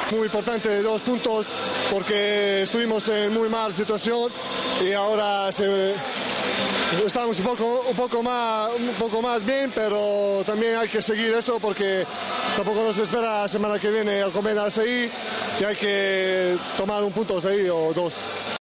muy importante, 2 puntos, porque estuvimos en muy mal situación y ahora estamos un poco más bien, pero también hay que seguir eso porque tampoco nos espera la semana que viene Alcobendas ahí y hay que tomar un punto ahí o 2.